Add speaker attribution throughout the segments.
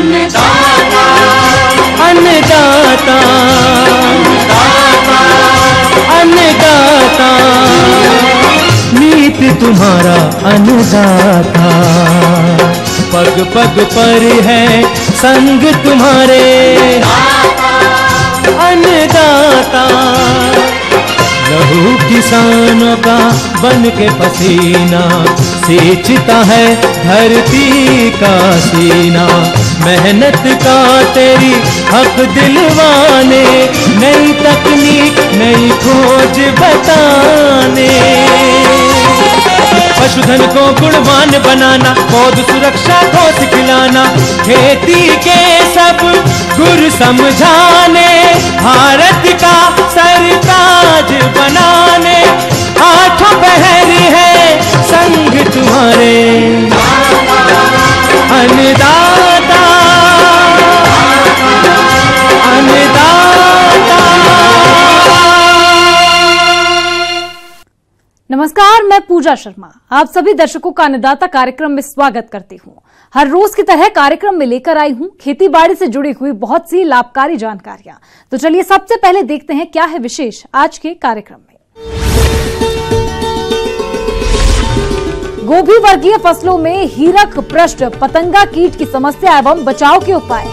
Speaker 1: अन्नदाता अन्नदाता अन्नदाता नीत तुम्हारा अन्नदाता, पग पग पर है संग तुम्हारे अन्नदाता। लहू किसानों का बन के पसीना सींचता है धरती का सीना, मेहनत का तेरी हक दिलवाने, नई तकनीक नई खोज बताने। पशुधन को गुणवान बनाना, पौध सुरक्षा को सिखलाना, खेती के सब गुर समझाने, भारत का सरताज बनाने, आठों पहर है संग तुम्हारे अन्नदाता अन्नदाता।
Speaker 2: नमस्कार, मैं पूजा शर्मा आप सभी दर्शकों का अन्नदाता कार्यक्रम में स्वागत करती हूं। हर रोज की तरह कार्यक्रम में लेकर आई हूं खेती बाड़ी से जुड़ी हुई बहुत सी लाभकारी जानकारियां। तो चलिए सबसे पहले देखते हैं क्या है विशेष आज के कार्यक्रम में। गोभी वर्गीय फसलों में हीरक पृष्ठ पतंगा कीट की समस्या एवं बचाव के उपाय,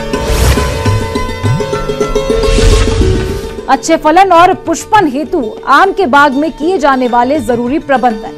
Speaker 2: अच्छे फलन और पुष्पन हेतु आम के बाग में किए जाने वाले जरूरी प्रबंधन।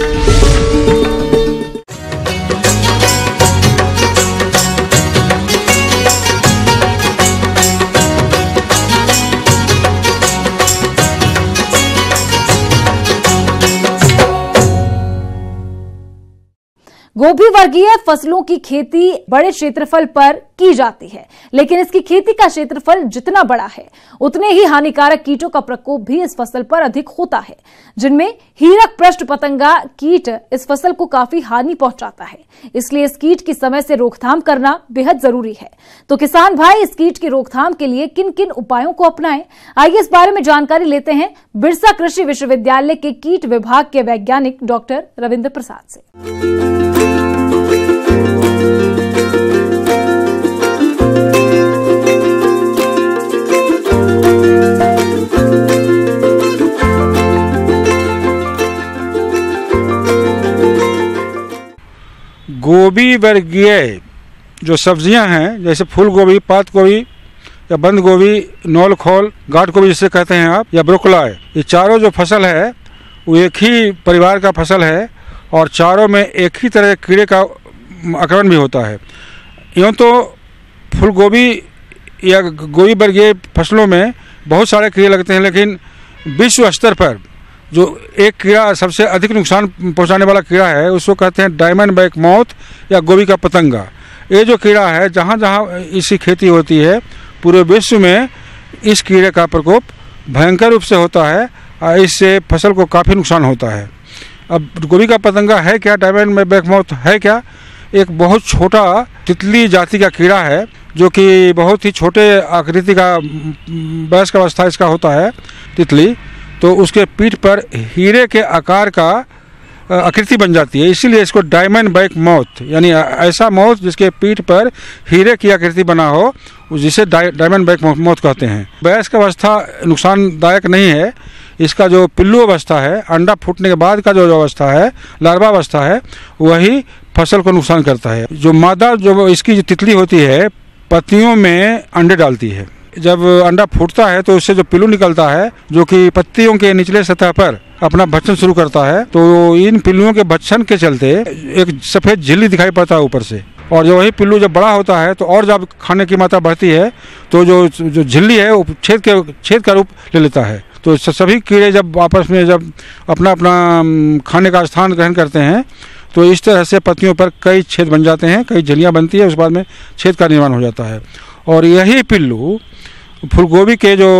Speaker 2: गोभी वर्गीय फसलों की खेती बड़े क्षेत्रफल पर की जाती है, लेकिन इसकी खेती का क्षेत्रफल जितना बड़ा है उतने ही हानिकारक कीटों का प्रकोप भी इस फसल पर अधिक होता है, जिनमें हीरक पृष्ठ पतंगा कीट इस फसल को काफी हानि पहुंचाता है। इसलिए इस कीट की समय से रोकथाम करना बेहद जरूरी है। तो किसान भाई इस कीट की रोकथाम के लिए किन किन उपायों को अपनाएं, आइए इस बारे में जानकारी लेते हैं बिरसा कृषि विश्वविद्यालय के कीट विभाग के वैज्ञानिक डॉक्टर रविंद्र प्रसाद से।
Speaker 3: गोभी वर्गीय जो सब्जियां हैं, जैसे फूल गोभी, पात गोभी या बंद गोभी, नौल खोल, गाठ गोभी जिसे कहते हैं आप, या ब्रोकला, ये चारों जो फसल है वो एक ही परिवार का फसल है और चारों में एक ही तरह के कीड़े का आक्रमण भी होता है। यूँ तो फूल गोभी या गोभी वर्गीय फसलों में बहुत सारे कीड़े लगते हैं, लेकिन विश्व स्तर पर जो एक कीड़ा सबसे अधिक नुकसान पहुंचाने वाला कीड़ा है उसको कहते हैं डायमंड बैक मौत या गोभी का पतंगा। ये जो कीड़ा है, जहाँ जहाँ इसकी खेती होती है पूरे विश्व में इस कीड़े का प्रकोप भयंकर रूप से होता है और इससे फसल को काफ़ी नुकसान होता है। अब गोभी का पतंगा है क्या, डायमंड बैक मौत है क्या? एक बहुत छोटा तितली जाति का कीड़ा है जो कि बहुत ही छोटे आकृति का वयस्क अवस्था इसका होता है तितली, तो उसके पीठ पर हीरे के आकार का आकृति बन जाती है, इसीलिए इसको डायमंड बैक मौत यानी ऐसा मौत जिसके पीठ पर हीरे की आकृति बना हो, जिसे डायमंड बैक मौत कहते हैं। वयस्क अवस्था नुकसानदायक नहीं है, इसका जो पिल्लू अवस्था है, अंडा फूटने के बाद का जो अवस्था है, लार्वा अवस्था है, वही फसल को नुकसान करता है। जो मादा जो इसकी जो तितली होती है पत्तियों में अंडे डालती है। जब अंडा फूटता है तो उससे जो पिल्लू निकलता है जो कि पत्तियों के निचले सतह पर अपना भक्षण शुरू करता है, तो इन पिल्लुओं के भक्षण के चलते एक सफ़ेद झिल्ली दिखाई पड़ता है ऊपर से, और जो वही पिल्लू जब बड़ा होता है तो और जब खाने की मात्रा बढ़ती है तो जो झिल्ली है वो छेद का रूप ले लेता है। तो सभी कीड़े जब आपस में जब अपना अपना खाने का स्थान ग्रहण करते हैं तो इस तरह से पत्तियों पर कई छेद बन जाते हैं, कई झिल्लियाँ बनती है, उस बाद में छेद का निर्माण हो जाता है। और यही पिल्लू फूलगोभी के जो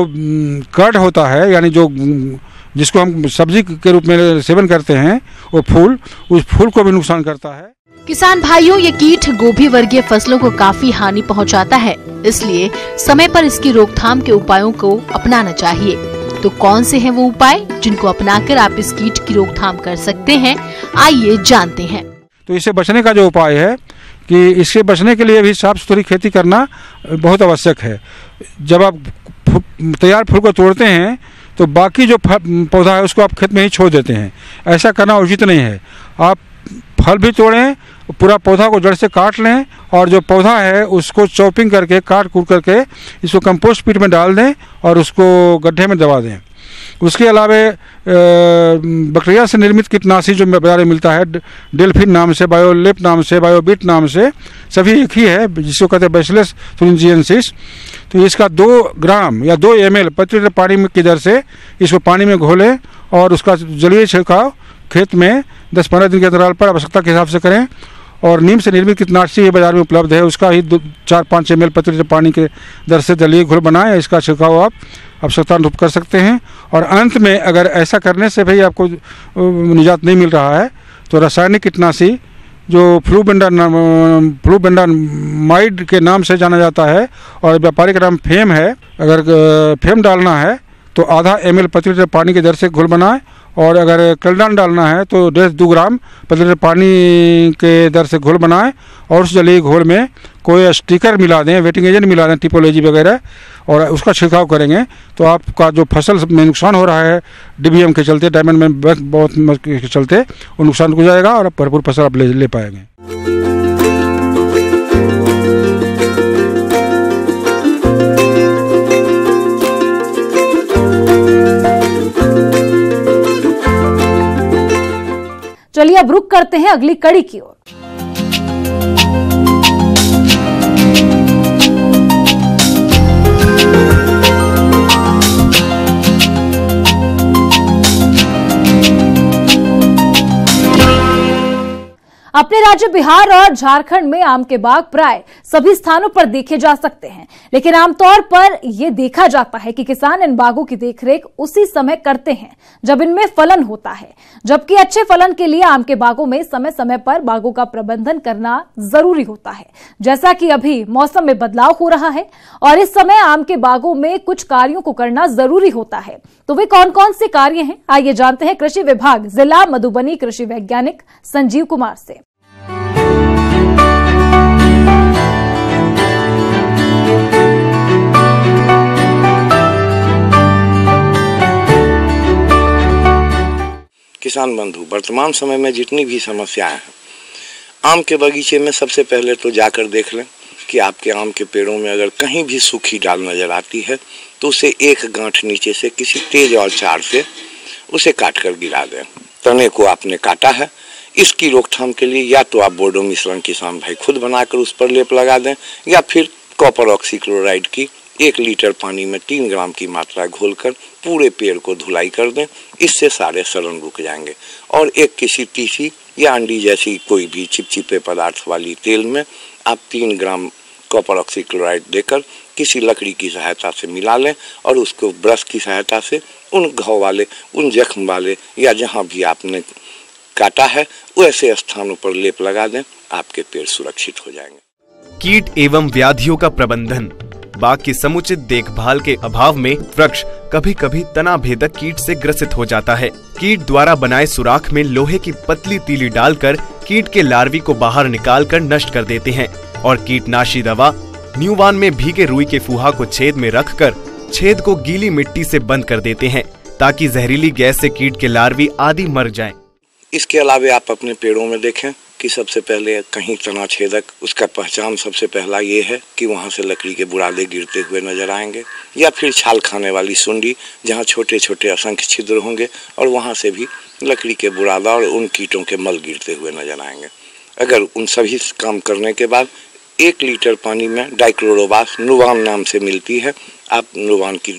Speaker 3: कड होता है, यानी जो जिसको हम सब्जी के रूप में सेवन करते हैं, वो फूल, उस फूल को भी नुकसान करता है।
Speaker 4: किसान भाइयों, ये कीट गोभी वर्गीय फसलों को काफी हानि पहुंचाता है, इसलिए समय पर इसकी रोकथाम के उपायों को अपनाना चाहिए। तो कौन से हैं वो उपाय जिनको अपनाकर आप इस कीट की रोकथाम कर सकते हैं, आइए जानते हैं।
Speaker 3: तो इससे बचने का जो उपाय है कि इससे बचने के लिए भी साफ सुथरी खेती करना बहुत आवश्यक है। जब आप तैयार फूल को तोड़ते हैं तो बाकी जो पौधा है उसको आप खेत में ही छोड़ देते हैं, ऐसा करना उचित नहीं है। आप फल भी तोड़ें, पूरा पौधा को जड़ से काट लें और जो पौधा है उसको चॉपिंग करके काट कूट करके इसको कंपोस्ट पिट में डाल दें और उसको गड्ढे में दबा दें। उसके अलावा बैक्टीरिया से निर्मित कीटनाशी जो बाजार में मिलता है, डेल्फिन नाम से, बायोलेप नाम से, बायोबिट नाम से, सभी एक ही है, जिसको कहते हैं बैसिलस thuringiensis। तो इसका 2 ग्राम या 2 ml प्रति लीटर पानी की दर से इसको पानी में घोलें और उसका जलीय छिड़काव खेत में 10-15 दिन के अंतराल पर आवश्यकता के हिसाब से करें। और नीम से निर्मित कीटनाशी बाजार में उपलब्ध है, उसका ही 4-5 ml प्रति लीटर पानी के दर से जलीय घोल बनाएं, इसका छिड़काव आप आवश्यकता अनुरूप कर सकते हैं। और अंत में अगर ऐसा करने से भी आपको निजात नहीं मिल रहा है तो रासायनिक कीटनाशी जो फ्लूबेंडामाइड के नाम से जाना जाता है और व्यापारिक नाम फेम है, अगर फेम डालना है तो आधा ml प्रति लीटर पानी की दर से घोल बनाएं। और अगर कलडान डालना है तो 1.5-2 ग्राम प्रति लीटर पानी के दर से घोल बनाएं और उस जलीय घोल में कोई स्टिकर मिला दें, वेटिंग एजेंट मिला दें, टिपोलॉजी वगैरह, और उसका छिड़काव करेंगे तो आपका जो फसल में नुकसान हो रहा है DBM के चलते, डायमंड में बहुत के चलते, वो नुकसान हो जाएगा और भरपूर फसल आप ले पाएंगे।
Speaker 2: चलिए अब रुक करते हैं अगली कड़ी की ओर। अपने राज्य बिहार और झारखंड में आम के बाग प्राय सभी स्थानों पर देखे जा सकते हैं, लेकिन आमतौर पर यह देखा जाता है कि किसान इन बागों की देखरेख उसी समय करते हैं जब इनमें फलन होता है, जबकि अच्छे फलन के लिए आम के बागों में समय समय पर बागों का प्रबंधन करना जरूरी होता है। जैसा कि अभी मौसम में बदलाव हो रहा है और इस समय आम के बागों में कुछ कार्यों को करना जरूरी होता है, तो वे कौन कौन से कार्य हैं, आइए जानते हैं कृषि विभाग जिला मधुबनी कृषि वैज्ञानिक संजीव कुमार से।
Speaker 5: किसान बंधु, वर्तमान समय में जितनी भी समस्याएं हैं, आम के बगीचे में सबसे पहले तो जाकर देख लें कि आपके आम के पेड़ों में अगर कहीं भी सूखी डाल नजर आती है तो उसे एक गांठ नीचे से किसी तेज औजार से उसे काट कर गिरा दें। तने को आपने काटा है, इसकी रोकथाम के लिए या तो आप बोर्डो मिश्रण किसान भाई खुद बनाकर उस पर लेप लगा दें या फिर कॉपर ऑक्सीक्लोराइड की 1 लीटर पानी में 3 ग्राम की मात्रा घोलकर पूरे पेड़ को धुलाई कर दें। इससे सारे सड़न रुक जाएंगे। और एक किसी तीसी या अंडी जैसी कोई भी चिपचिपे पदार्थ वाली तेल में आप 3 ग्राम कॉपर ऑक्सीक्लोराइड देकर किसी लकड़ी की सहायता से मिला लें और उसको ब्रश की सहायता से उन घाव वाले, उन जख्म वाले या जहाँ भी आपने काटा है वैसे स्थानों पर लेप लगा दें, आपके पेड़ सुरक्षित हो जाएंगे।
Speaker 6: कीट एवं व्याधियों का प्रबंधन। बाग की समुचित देखभाल के अभाव में वृक्ष कभी कभी तना भेदक कीट से ग्रसित हो जाता है। कीट द्वारा बनाए सुराख में लोहे की पतली तीली डालकर कीट के लार्वी को बाहर निकालकर नष्ट कर देते हैं और कीटनाशी दवा न्यूवान में भीगे रुई के फुहा को छेद में रखकर छेद को गीली मिट्टी से बंद कर देते हैं ताकि जहरीली गैस से कीट के लार्वी आदि मर जाएं।
Speaker 5: इसके अलावा आप अपने पेड़ों में देखें कि सबसे पहले कहीं तना छेदक, उसका पहचान सबसे पहला ये है कि वहाँ से लकड़ी के बुरादे गिरते हुए नजर आएंगे या फिर छाल खाने वाली सुंडी जहाँ छोटे छोटे असंख्य छिद्र होंगे और वहाँ से भी लकड़ी के बुरादा और उन कीटों के मल गिरते हुए नजर आएंगे। अगर उन सभी काम करने के बाद 1 लीटर पानी में डाइक्लोरोबास नुवान नाम से मिलती है, आप नुवान की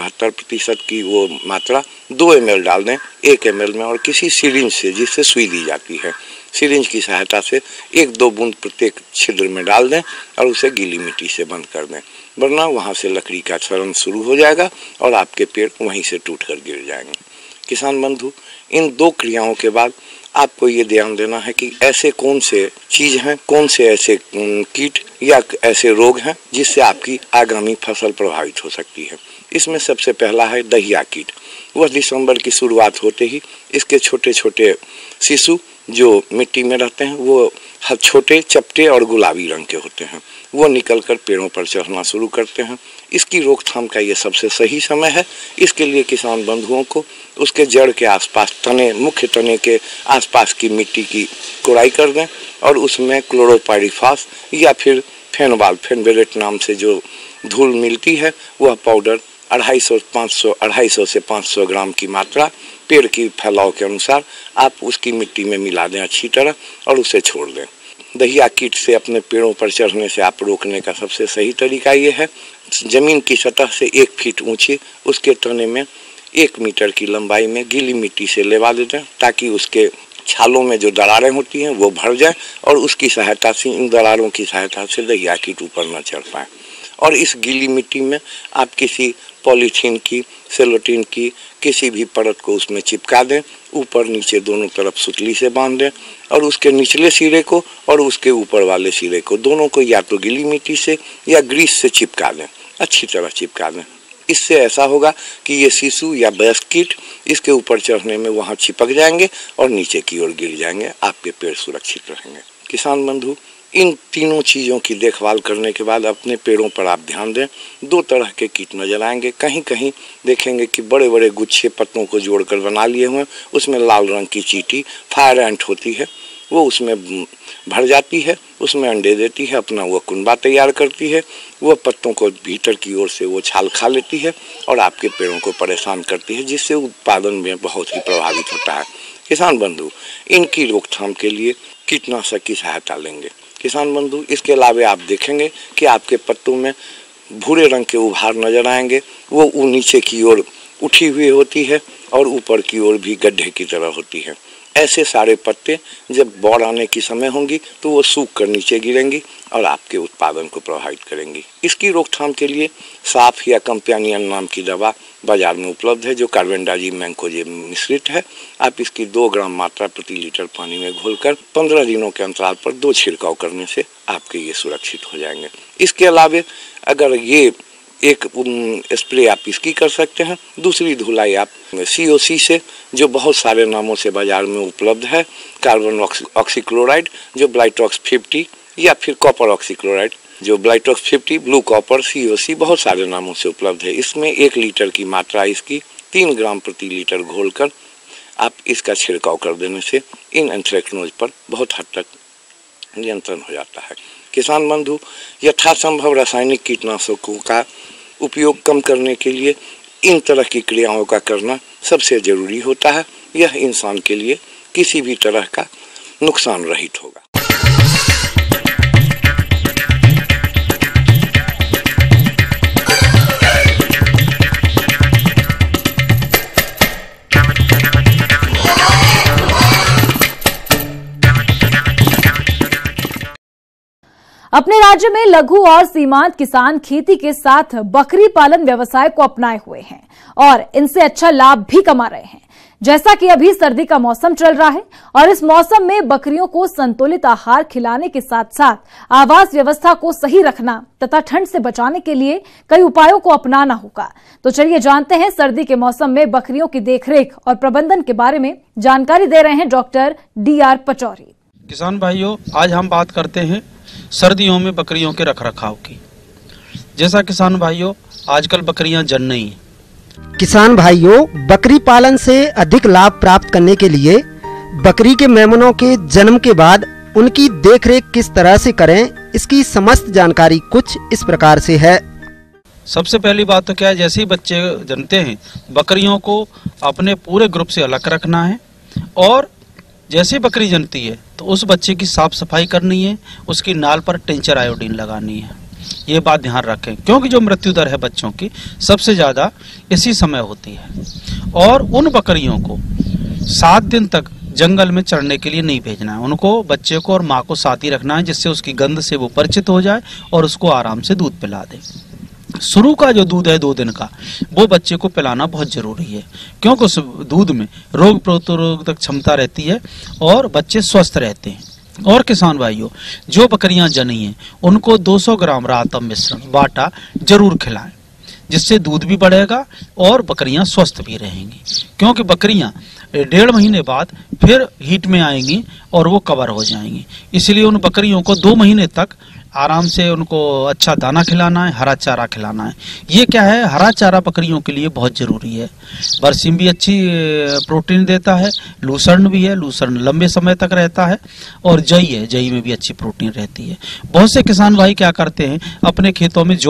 Speaker 5: 72% की वो मात्रा 2 ml डाल दें 1 ml में और किसी सिरिंज से, जिससे सुई दी जाती है, सिरिंज की सहायता से 1-2 बूंद प्रत्येक छिद्र में डाल दें और उसे गीली मिट्टी से बंद कर दें, वरना वहाँ से लकड़ी का क्षरण शुरू हो जाएगा और आपके पेड़ वहीं से टूट कर गिर जाएंगे। किसान बंधु, इन 2 क्रियाओं के बाद आपको ये ध्यान देना है कि ऐसे कौन से चीज हैं, कौन से ऐसे कीट या ऐसे रोग हैं जिससे आपकी आगामी फसल प्रभावित हो सकती है। इसमें सबसे पहला है दहिया कीट। वह दिसंबर की शुरुआत होते ही इसके छोटे छोटे शिशु जो मिट्टी में रहते हैं वो छोटे चपटे और गुलाबी रंग के होते हैं, वो निकलकर पेड़ों पर चढ़ना शुरू करते हैं। इसकी रोकथाम का ये सबसे सही समय है। इसके लिए किसान बंधुओं को उसके जड़ के आसपास, तने, मुख्य तने के आसपास की मिट्टी की कोड़ाई कर दें और उसमें क्लोरोपाइरीफास या फिर फेनोबाल्ट नाम से जो धूल मिलती है, वह पाउडर 250 से 500 ग्राम की मात्रा पेड़ की फैलाव के अनुसार आप उसकी मिट्टी में मिला दें अच्छी तरह और उसे छोड़ दें। दहिया कीट से अपने पेड़ों पर चढ़ने से आप रोकने का सबसे सही तरीका ये है, जमीन की सतह से 1 फीट ऊंची उसके तने में 1 मीटर की लंबाई में गीली मिट्टी से लेवा देते हैं, ताकि उसके छालों में जो दरारें होती हैं वो भर जाए और उसकी सहायता से, इन दरारों की सहायता से दहिया कीट ऊपर न चढ़ पाए। और इस गीली मिट्टी में आप किसी पॉलीथीन की, सेलोटीन की किसी भी परत को उसमें चिपका दें, ऊपर नीचे दोनों तरफ सुतली से बांध दें और उसके निचले सिरे को और उसके ऊपर वाले सिरे को, दोनों को या तो गीली मिट्टी से या ग्रीस से चिपका दें, अच्छी तरह चिपका दें। इससे ऐसा होगा कि ये शिशु या वयस्क कीट इसके ऊपर चढ़ने में वहाँ चिपक जाएंगे और नीचे की ओर गिर जाएंगे, आपके पेड़ सुरक्षित रहेंगे। किसान बंधु, इन तीनों चीज़ों की देखभाल करने के बाद अपने पेड़ों पर आप ध्यान दें। 2 तरह के कीट नजर आएंगे, कहीं कहीं देखेंगे कि बड़े बड़े गुच्छे पत्तों को जोड़कर बना लिए हुए, उसमें लाल रंग की चींटी फायर एंट होती है, वो उसमें भर जाती है, उसमें अंडे देती है, अपना वो कुनबा तैयार करती है, वो पत्तों को भीतर की ओर से वो छाल खा लेती है और आपके पेड़ों को परेशान करती है, जिससे उत्पादन में बहुत ही प्रभावित होता है। किसान बंधु, इनकी रोकथाम के लिए कीटनाशक की सहायता लेंगे। किसान बंधु, इसके अलावा आप देखेंगे कि आपके पत्तों में भूरे रंग के उभार नजर आएंगे, वो नीचे की ओर उठी हुई होती है और ऊपर की ओर भी गड्ढे की तरह होती है। ऐसे सारे पत्ते जब बौर आने की समय होंगी तो वो सूख कर नीचे गिरेंगी और आपके उत्पादन को प्रभावित करेंगी। इसकी रोकथाम के लिए साफ या कंपेनियन नाम की दवा बाजार में उपलब्ध है, जो कार्बेंडाजिम मैंकोजेब मिश्रित है। आप इसकी 2 ग्राम मात्रा प्रति लीटर पानी में घोलकर 15 दिनों के अंतराल पर 2 छिड़काव करने से आपके ये सुरक्षित हो जाएंगे। इसके अलावा अगर ये एक स्प्रे आप इसकी कर सकते हैं, दूसरी धुलाई आप COC से, जो बहुत सारे नामों से बाजार में उपलब्ध है, कार्बन ऑक्सीक्लोराइड जो ब्लाइटॉक्स 50 या फिर कॉपर ऑक्सीक्लोराइड जो ब्लाइटॉक्स 50, ब्लू कॉपर, COC बहुत सारे नामों से उपलब्ध है। इसमें 1 लीटर की मात्रा इसकी 3 ग्राम प्रति लीटर घोलकर आप इसका छिड़काव कर देने से इन एंथ्रेक्नोज पर बहुत हद तक नियंत्रण हो जाता है। किसान बंधु, यथासंभव रासायनिक कीटनाशकों का उपयोग कम करने के लिए इन तरह की क्रियाओं का करना सबसे जरूरी होता है। यह इंसान के लिए किसी भी तरह का नुकसान रहित होगा।
Speaker 2: अपने राज्य में लघु और सीमांत किसान खेती के साथ बकरी पालन व्यवसाय को अपनाए हुए हैं और इनसे अच्छा लाभ भी कमा रहे हैं। जैसा कि अभी सर्दी का मौसम चल रहा है और इस मौसम में बकरियों को संतुलित आहार खिलाने के साथ साथ आवास व्यवस्था को सही रखना तथा ठंड से बचाने के लिए कई उपायों को अपनाना होगा। तो चलिए जानते हैं सर्दी के मौसम में बकरियों की देखरेख और प्रबंधन के बारे में जानकारी दे रहे हैं डॉक्टर DR पचौरी।
Speaker 7: किसान भाइयों, आज हम बात करते हैं सर्दियों में बकरियों के रखरखाव की। जैसा किसान भाइयों, आजकल बकरियां जन नहीं है।
Speaker 8: किसान भाइयों, बकरी पालन से अधिक लाभ प्राप्त करने के लिए बकरी के मेमनों के जन्म के बाद उनकी देखरेख किस तरह से करें, इसकी समस्त जानकारी कुछ इस प्रकार से है।
Speaker 7: सबसे पहली बात तो क्या है, जैसे ही बच्चे जन्मते हैं बकरियों को अपने पूरे ग्रुप से अलग रखना है और जैसे बकरी जन्मती है तो उस बच्चे की साफ सफाई करनी है, उसकी नाल पर टिंचर आयोडीन लगानी है। ये बात ध्यान रखें, क्योंकि जो मृत्यु दर है बच्चों की सबसे ज्यादा इसी समय होती है। और उन बकरियों को 7 दिन तक जंगल में चरने के लिए नहीं भेजना है। उनको, बच्चे को और माँ को साथ ही रखना है, जिससे उसकी गंध से वो परिचित हो जाए और उसको आराम से दूध पिला दे। शुरू का जो दूध है 2 दिन का, वो बच्चे को पिलाना बहुत जरूरी है, क्योंकि उस दूध में रोग प्रतिरोधक क्षमता रहती है और बच्चे स्वस्थ रहते हैं। और किसान भाइयों, जो बकरियां जनी हैं उनको 200 ग्राम रातम मिश्रण बाटा जरूर खिलाएं, जिससे दूध भी बढ़ेगा और बकरियां स्वस्थ भी रहेंगी। क्योंकि बकरियां 1.5 महीने बाद फिर हीट में आएंगी और वो कवर हो जाएंगी। इसलिए उन बकरियों को 2 महीने तक आराम से उनको अच्छा दाना खिलाना है, हरा चारा खिलाना है। ये क्या है, हरा चारा बकरियों के लिए बहुत जरूरी है। बरसीम भी अच्छी प्रोटीन देता है, लूसर्न भी है, लूसर्न लंबे समय तक रहता है, और जई है, जई में भी अच्छी प्रोटीन रहती है। बहुत से किसान भाई क्या करते हैं, अपने खेतों में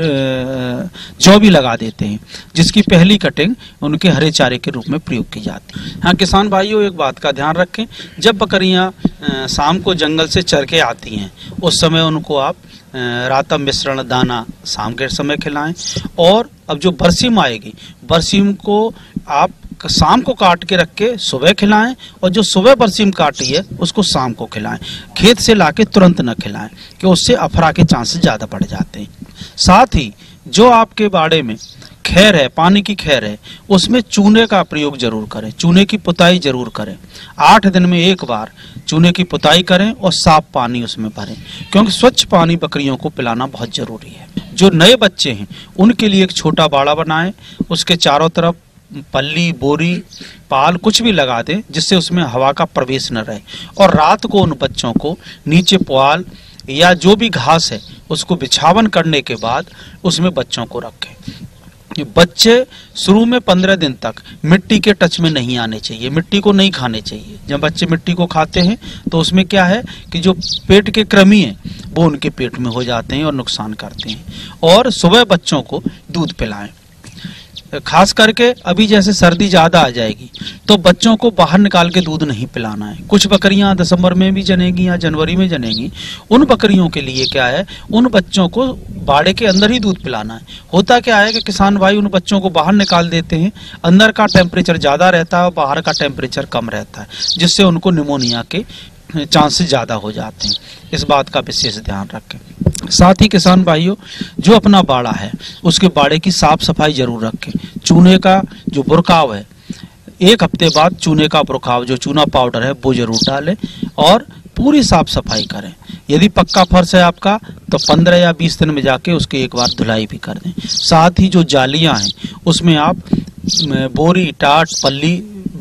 Speaker 7: जौ भी लगा देते हैं, जिसकी पहली कटिंग उनके हरे चारे के रूप में प्रयोग की जाती है। हाँ किसान भाइयों, एक बात का ध्यान रखें, जब बकरियां शाम को जंगल से चर के आती हैं उस समय उनको आप रातम मिश्रण दाना शाम के समय खिलाएं। और अब जो बरसीम आएगी, बरसीम को आप शाम को काट के रख के सुबह खिलाएं, और जो सुबह बरसीम काटी है उसको शाम को खिलाएं। खेत से लाके तुरंत न खिलाएं, कि उससे अफरा के चांसेस ज़्यादा बढ़ जाते हैं। साथ ही जो आपके बाड़े में खैर है, पानी की खैर है, उसमें चूने का प्रयोग जरूर करें, चूने की पुताई जरूर करें। 8 दिन में एक बार चूने की पुताई करें और साफ पानी उसमें भरें, क्योंकि स्वच्छ पानी बकरियों को पिलाना बहुत जरूरी है। जो नए बच्चे हैं उनके लिए एक छोटा बाड़ा बनाएं, उसके चारों तरफ पल्ली, बोरी, पाल कुछ भी लगा दें, जिससे उसमें हवा का प्रवेश न रहे। और रात को उन बच्चों को नीचे पुआल या जो भी घास है उसको बिछावन करने के बाद उसमें बच्चों को रखें। बच्चे शुरू में 15 दिन तक मिट्टी के टच में नहीं आने चाहिए, मिट्टी को नहीं खाने चाहिए। जब बच्चे मिट्टी को खाते हैं तो उसमें क्या है कि जो पेट के कृमि हैं वो उनके पेट में हो जाते हैं और नुकसान करते हैं। और सुबह बच्चों को दूध पिलाएं। खास करके अभी जैसे सर्दी ज्यादा आ जाएगी तो बच्चों को बाहर निकाल के दूध नहीं पिलाना है। कुछ बकरियां दिसंबर में भी जनेगी या जनवरी में जनेगी, उन बकरियों के लिए क्या है, उन बच्चों को बाड़े के अंदर ही दूध पिलाना है। होता क्या है कि किसान भाई उन बच्चों को बाहर निकाल देते हैं, अंदर का टेम्परेचर ज्यादा रहता है और बाहर का टेम्परेचर कम रहता है, जिससे उनको निमोनिया के चांसेस ज्यादा हो जाते हैं। इस बात का विशेष ध्यान रखें। साथ ही किसान भाइयों, जो अपना बाड़ा है उसके बाड़े की साफ सफाई जरूर रखें। चूने का जो बुरकाव है, 1 हफ्ते बाद चूने का बुरकाव जो चूना पाउडर है वो जरूर डालें और पूरी साफ सफाई करें। यदि पक्का फर्श है आपका तो 15 या 20 दिन में जाके उसकी एक बार धुलाई भी कर दें। साथ ही जो जालियां हैं उसमें आप बोरी, टाट, पल्ली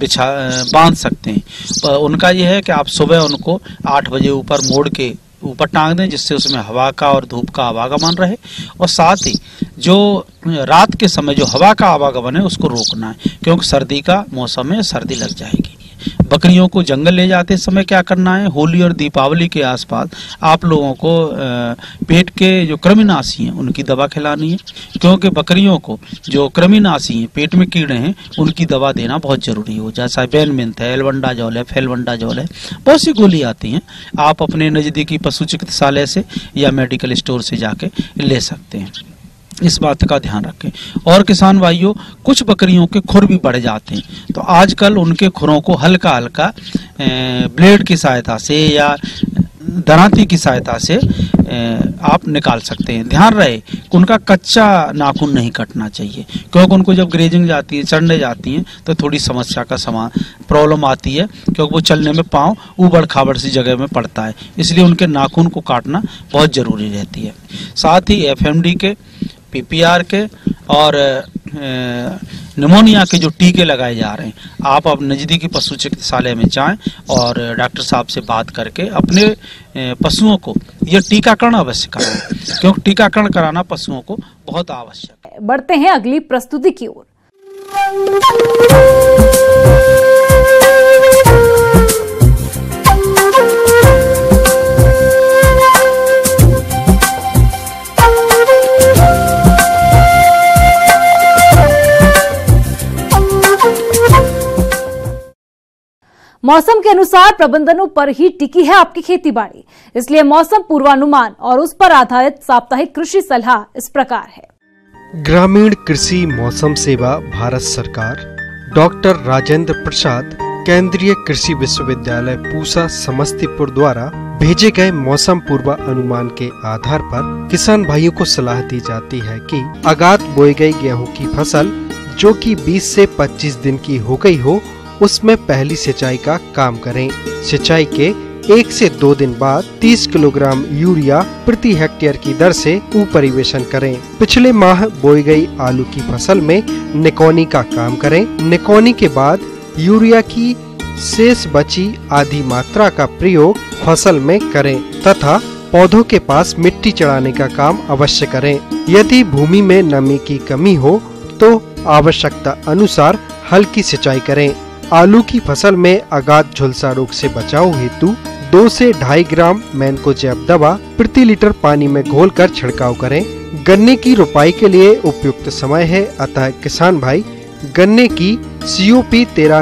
Speaker 7: बांध सकते हैं। उनका यह है कि आप सुबह उनको 8 बजे ऊपर मोड़ के ऊपर टांग दें, जिससे उसमें हवा का और धूप का आवागमन रहे। और साथ ही जो रात के समय जो हवा का आवागमन है उसको रोकना है, क्योंकि सर्दी का मौसम है, सर्दी लग जाएगी। बकरियों को जंगल ले जाते समय क्या करना है, होली और दीपावली के आसपास आप लोगों को पेट के जो कृमिनाशी हैं उनकी दवा खिलानी है, क्योंकि बकरियों को जो कृमिनाशी हैं, पेट में कीड़े हैं, उनकी दवा देना बहुत जरूरी हो। जैसा बेनमिंथ है, एल्बेंडाजोल है, फेल्बेंडाजोल है, बहुत सी गोली आती हैं। आप अपने नजदीकी पशु चिकित्सालय से या मेडिकल स्टोर से जाके ले सकते हैं। इस बात का ध्यान रखें। और किसान भाइयों, कुछ बकरियों के खुर भी बढ़ जाते हैं, तो आजकल उनके खुरों को हल्का हल्का ब्लेड की सहायता से या दरांती की सहायता से आप निकाल सकते हैं। ध्यान रहे कि उनका कच्चा नाखून नहीं कटना चाहिए, क्योंकि उनको जब ग्रेजिंग जाती है, चढ़ने जाती हैं, तो थोड़ी समस्या का प्रॉब्लम आती है, क्योंकि वो चलने में पाँव ऊबड़ खाबड़ सी जगह में पड़ता है। इसलिए उनके नाखून को काटना बहुत जरूरी रहती है। साथ ही FMD के, PPR के और निमोनिया के जो टीके लगाए जा रहे हैं, आप अब नज़दीकी पशु चिकित्सालय में जाएं और डॉक्टर साहब से बात करके अपने पशुओं को यह टीकाकरण अवश्य कराएं, क्योंकि टीकाकरण कराना पशुओं को बहुत आवश्यक है।
Speaker 2: बढ़ते हैं अगली प्रस्तुति की ओर। मौसम के अनुसार प्रबंधनों पर ही टिकी है आपकी खेतीबाड़ी, इसलिए मौसम पूर्वानुमान और उस पर आधारित साप्ताहिक कृषि सलाह इस प्रकार है।
Speaker 8: ग्रामीण कृषि मौसम सेवा भारत सरकार, डॉक्टर राजेंद्र प्रसाद, केंद्रीय कृषि विश्वविद्यालय पूसा समस्तीपुर द्वारा भेजे गए मौसम पूर्वानुमान के आधार पर किसान भाइयों को सलाह दी जाती है कि आगात बोई गई गेहूं की फसल जो कि 20 से 25 दिन की हो गई हो, उसमें पहली सिंचाई का काम करें। सिंचाई के 1 से 2 दिन बाद 30 किलोग्राम यूरिया प्रति हेक्टेयर की दर से परिवेशन करें। पिछले माह बोई गई आलू की फसल में निकौनी का काम करें। निकौनी के बाद
Speaker 9: यूरिया की शेष बची आधी मात्रा का प्रयोग फसल में करें तथा पौधों के पास मिट्टी चढ़ाने का काम अवश्य करें। यदि भूमि में नमी की कमी हो तो आवश्यकता अनुसार हल्की सिंचाई करें। आलू की फसल में अगाध झुलसा रोग से बचाव हेतु 2 से 2.5 ग्राम मैनकोजेब दवा प्रति लीटर पानी में घोलकर छिड़काव करें। गन्ने की रोपाई के लिए उपयुक्त समय है, अतः किसान भाई गन्ने की COP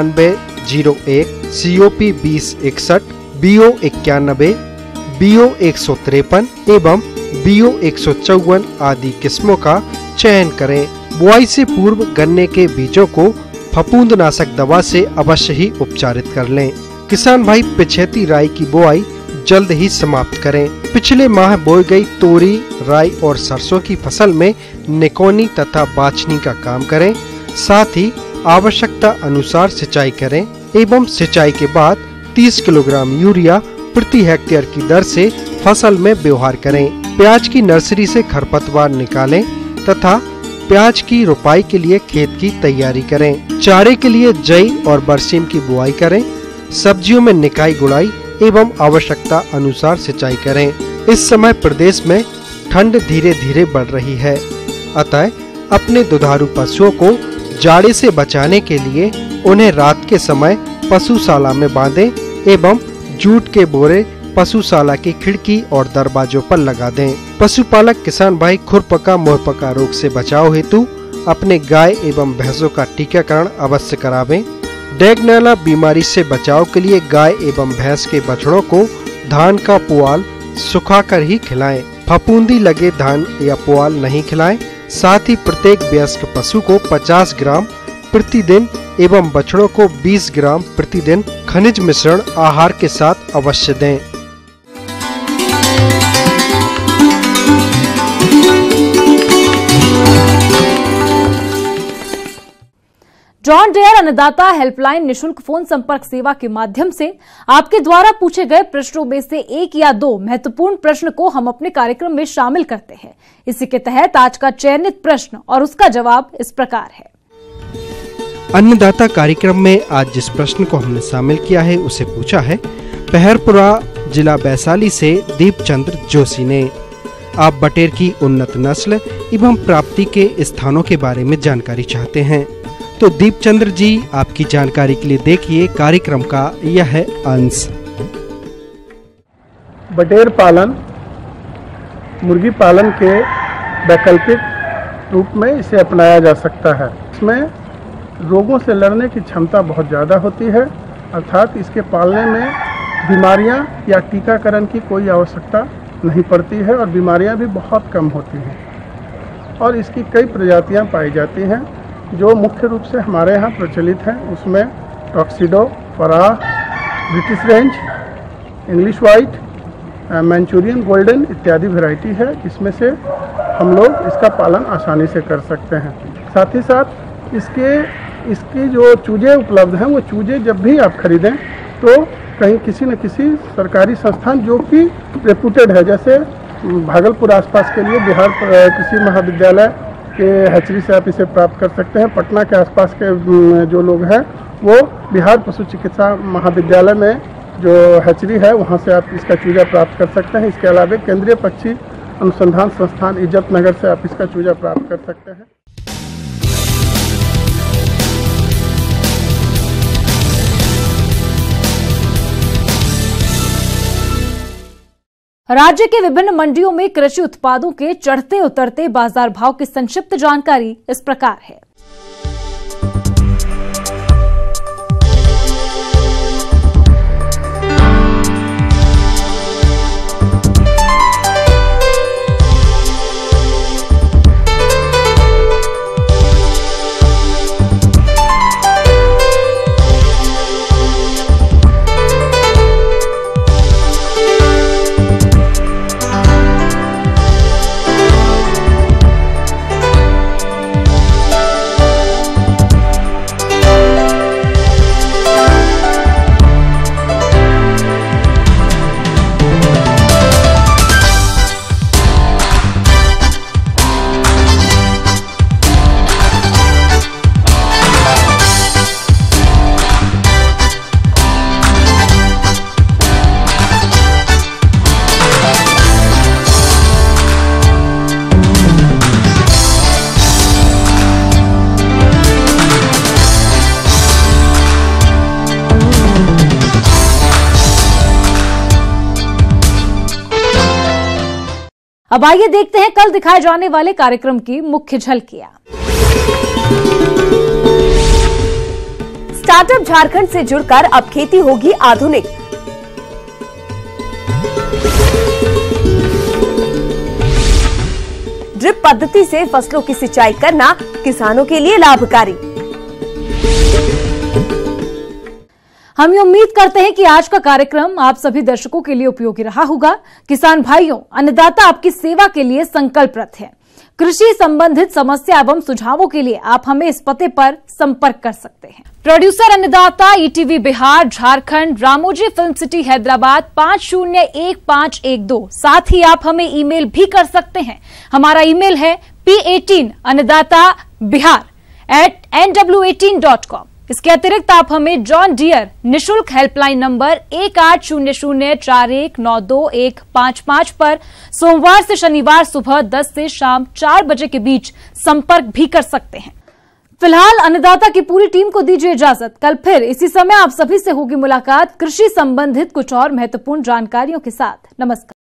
Speaker 9: 9301, COP 2061, BO 91, BO 153 एवं BO 154 आदि किस्मों का चयन करें। बुआई से पूर्व गन्ने के बीजों को फफूंदनाशक दवा से अवश्य ही उपचारित कर लें। किसान भाई पिछैती राई की बुआई जल्द ही समाप्त करें। पिछले माह बोई गई तोरी, राई और सरसों की फसल में निकोनी तथा बाछनी का काम करें। साथ ही आवश्यकता अनुसार सिंचाई करें एवं सिंचाई के बाद 30 किलोग्राम यूरिया प्रति हेक्टेयर की दर से फसल में व्यवहार करें। प्याज की नर्सरी से खरपतवार निकालें तथा प्याज की रोपाई के लिए खेत की तैयारी करें। चारे के लिए जई और बरसीम की बुआई करें। सब्जियों में निकाई गुड़ाई एवं आवश्यकता अनुसार सिंचाई करें। इस समय प्रदेश में ठंड धीरे धीरे बढ़ रही है, अतः अपने दुधारू पशुओं को जाड़े से बचाने के लिए उन्हें रात के समय पशुशाला में बांधें एवं जूट के बोरे पशुशाला की खिड़की और दरवाजों पर लगा दें। पशुपालक किसान भाई खुरपका मुहपका रोग से बचाव हेतु अपने गाय एवं भैंसों का टीकाकरण अवश्य करावें। डैगनैला बीमारी से बचाव के लिए गाय एवं भैंस के बछड़ों को धान का पुआल सुखाकर ही खिलाएं। फफूंदी लगे धान या पुआल नहीं खिलाएं। साथ ही प्रत्येक वयस्क पशु को 50 ग्राम प्रतिदिन एवं बछड़ों को 20 ग्राम प्रतिदिन खनिज मिश्रण आहार के साथ अवश्य दें।
Speaker 2: जॉन डेयर अन्नदाता हेल्पलाइन निशुल्क फोन संपर्क सेवा के माध्यम से आपके द्वारा पूछे गए प्रश्नों में से 1 या 2 महत्वपूर्ण प्रश्न को हम अपने कार्यक्रम में शामिल करते हैं। इसी के तहत आज का चयनित प्रश्न और उसका जवाब इस प्रकार है।
Speaker 9: अन्नदाता कार्यक्रम में आज जिस प्रश्न को हमने शामिल किया है उसे पूछा है पहरपुरा जिला वैशाली से दीपचंद्र जोशी ने। आप बटेर की उन्नत नस्ल एवं प्राप्ति के स्थानों के बारे में जानकारी चाहते हैं, तो दीपचंद्र जी आपकी जानकारी के लिए देखिए कार्यक्रम का यह अंश।
Speaker 10: बटेर पालन मुर्गी पालन के वैकल्पिक रूप में इसे अपनाया जा सकता है। इसमें रोगों से लड़ने की क्षमता बहुत ज़्यादा होती है, अर्थात इसके पालने में बीमारियां या टीकाकरण की कोई आवश्यकता नहीं पड़ती है और बीमारियां भी बहुत कम होती हैं। और इसकी कई प्रजातियां पाई जाती हैं जो मुख्य रूप से हमारे यहाँ प्रचलित हैं। उसमें tuxedo, Farah, British range, English white, Manchurian golden इत्यादि वैरायटी है। इसमें से हम लोग इसका पालन आसानी से कर सकते हैं। साथ ही साथ इसके जो चूजे उपलब्ध हैं वो चूजे जब भी आप खरीदें तो कहीं किसी न किसी सरकारी संस्थान जो कि रेपुटेड है, जैसे भागलपुर आसपास के लिए बिहार कृषि महाविद्यालय के हैचरी से आप इसे प्राप्त कर सकते हैं। पटना के आसपास के जो लोग हैं वो बिहार पशु चिकित्सा महाविद्यालय में जो हैचरी है वहाँ से आप इसका चूजा प्राप्त कर सकते हैं। इसके अलावा केंद्रीय पक्षी अनुसंधान संस्थान इज्जत नगर से आप इसका चूजा प्राप्त कर सकते हैं।
Speaker 2: राज्य के विभिन्न मंडियों में कृषि उत्पादों के चढ़ते उतरते बाजार भाव की संक्षिप्त जानकारी इस प्रकार है। अब आइए देखते हैं कल दिखाए जाने वाले कार्यक्रम की मुख्य झलकियां।
Speaker 11: स्टार्टअप झारखंड से जुड़कर अब खेती होगी आधुनिक। ड्रिप पद्धति से फसलों की सिंचाई करना किसानों के लिए लाभकारी।
Speaker 2: हम ये उम्मीद करते हैं कि आज का कार्यक्रम आप सभी दर्शकों के लिए उपयोगी रहा होगा। किसान भाइयों, अन्नदाता आपकी सेवा के लिए संकल्परत है। कृषि संबंधित समस्या एवं सुझावों के लिए आप हमें इस पते पर संपर्क कर सकते हैं। Producer Annadata, ETV Bihar, Jharkhand, Ramoji Film City, Hyderabad 501512। साथ ही आप हमें ईमेल भी कर सकते हैं। हमारा ईमेल है p18annadaata@nw18.com। इसके अतिरिक्त आप हमें जॉन डियर निशुल्क हेल्पलाइन नंबर 1800419215 पर सोमवार से शनिवार सुबह 10 से शाम 4 बजे के बीच संपर्क भी कर सकते हैं। फिलहाल अन्नदाता की पूरी टीम को दीजिए इजाजत। कल फिर इसी समय आप सभी से होगी मुलाकात कृषि संबंधित कुछ और महत्वपूर्ण जानकारियों के साथ। नमस्कार।